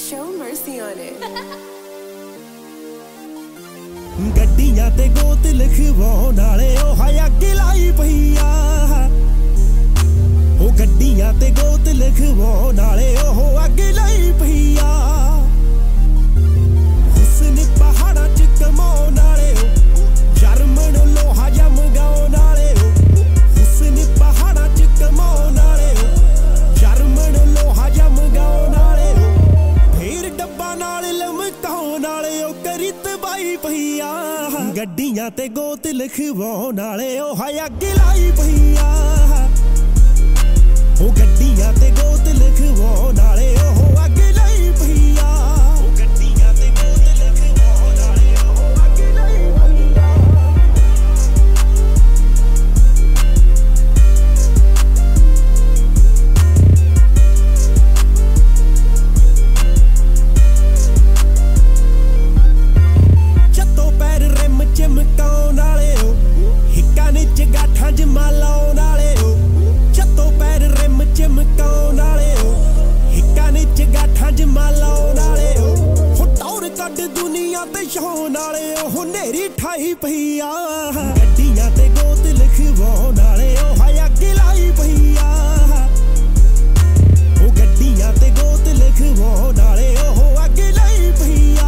Show mercy on it. गड्डियां ते गोत लिखवाउण वाले ओ हाय अग्गे लाई पईया ओ गड्डियां ते गोत लिखवाउण वाले ओ अग्गे लाई पईया हुस्न पहाड़ां च कमाउण वाले जर्मन लोहा जमगाउण वाले हुस्न पहाड़ां च कमाउण वाले जर्मन लोहा जमगाउण वाले फेर डब्बा नाल लमकाउण वाले ओ करी तबाही पईया गड्डियां ते गोत लिखवाउण वाले ओ हाय अग्गे लाई पईया ओ गड्डियां ते गोत लिखवाउण वाले ओ अग्गे लाई पईया ओ गड्डियां ते गोत लिखवाउण वाले ओ अग्गे लाई पईया जत्तों पैर रिम चमकाउण वाले हिक्कां निच गाठां च मालाउण वाले जत्तों पैर रिम चमकाउण वाले हिक्कां निच गाठां च मालाउण वाले हो टौर कड्ड दुनिया ते छाउण वाले हो नेरी ठाई पईया गड्डियां ते गोत लिखवाउण वाले ओ हाय अग्गे लाई पईया ओ गड्डियां ते गोत लिखवाउण वाले ओ अग्गे लाई पईया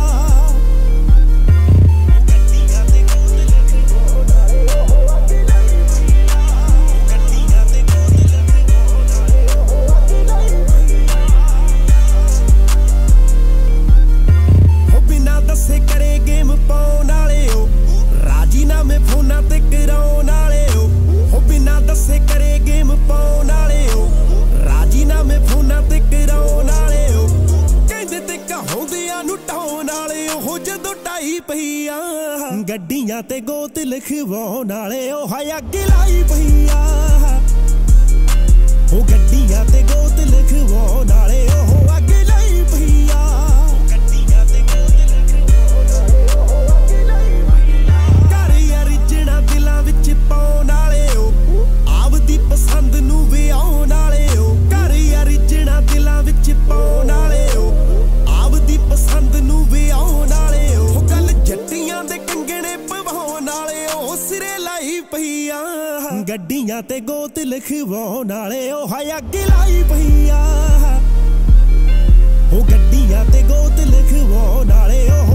दसे करे गेम पाउण वाले राजीनामे फोनां ते कराउण वाले हो बिना दसे करे गेम पाउण वाले राजीनामे फोनां ते कराउण वाले कहंदे ते कहाउंदियां नूं ढाउण वाले हो जदों ढाई पईया गड्डियां ते गोत लिखवाउण वाले ओ हाय अग्गे लाई पईया ओ गड्डियां ते गोत लिखवाउण वाले ओ अग्गे लाई पईया पाउण वाले आपदी पसंद नूं विआउण वाले घर अरिजणा दिलां विच पाउण वाले आपदी पसंद नूं विआउण वाले गल जट्टियां दे कंगणे पवाउण वाले सिरे लाई पईया गड्डियां ते गोत लिखवाउण वाले ओ हाय अग्गे लाई पईया ओ गड्डियां ते गोत लिखवाउण वाले ओ